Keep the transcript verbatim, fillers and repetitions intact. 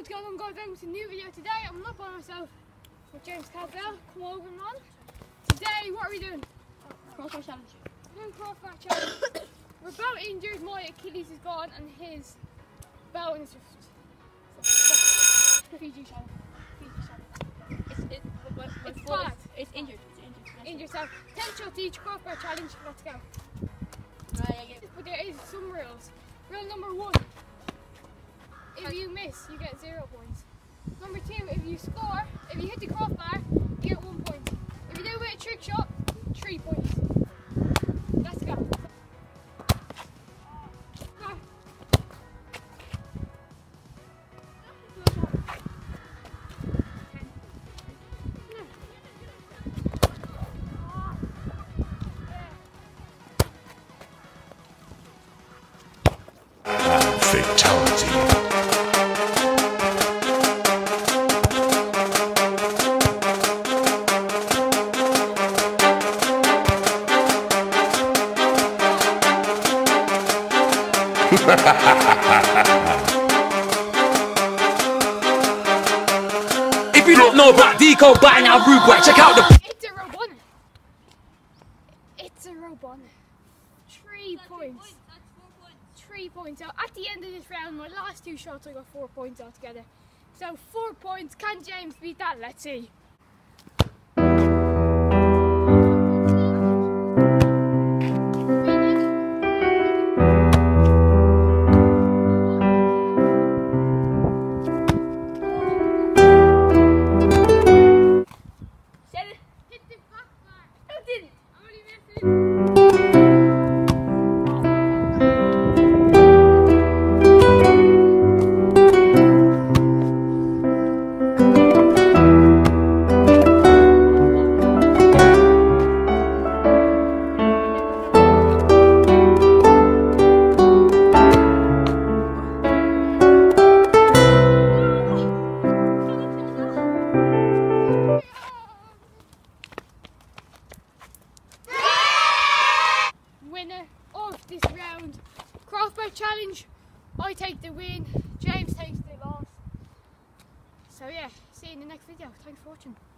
what's going on, guys? Welcome to a new video. Today I'm not by myself with James Caldwell. Come over, man. Today, what are we doing? Crossbar challenge. We're doing crossbar challenge. We're both injured. My Achilles is gone and his bone is just Fiji challenge. Fiji challenge. It's it, but, but, It's it's, bad. it's, it's injured. It's injured. That's Injured. So ten shots each. Crossbar challenge. Let's go. Right, I get it. But there is some rules. Rule number one. If you miss, you get zero points. Number two, if you score, if you hit the crossbar, you get one point. If you do with a trick shot, three points. Let's go. Go. Fatality. If you don't know about Deco Batting Out Rude Boy, check out the. It's a Robona. It's a Robona. Three That's points. points. That's four points. Three points. So at the end of this round, my last two shots, I got four points altogether. So four points. Can James beat that? Let's see. Said it. Hit the crossbar. No, it didn't. I'm only missing. Winner of this round, crossbar challenge. I take the win, James takes the loss. So yeah, see you in the next video. Thanks for watching.